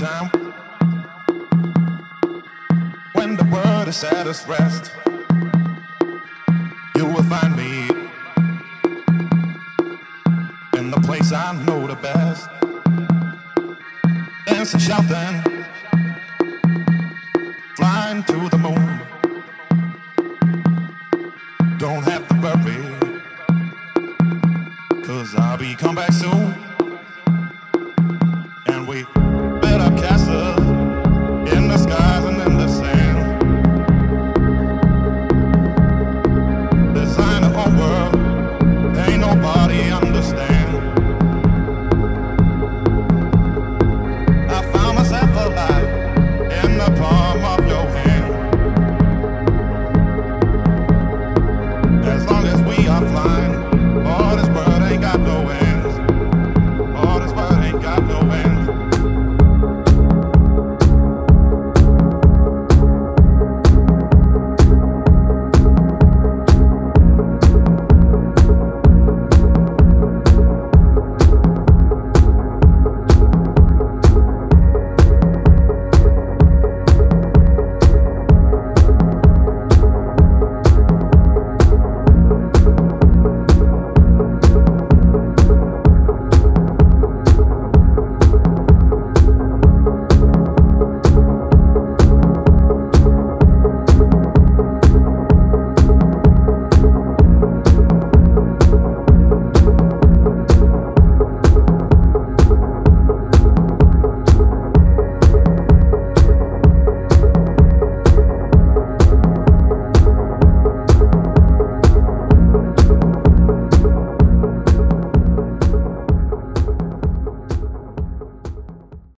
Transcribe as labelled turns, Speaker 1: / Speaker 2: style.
Speaker 1: time when the world is at its rest. You will find me in the place I know the best, dancing, shouting, flying to the moon. Don't have to worry, 'cause I'll be come back soon. And we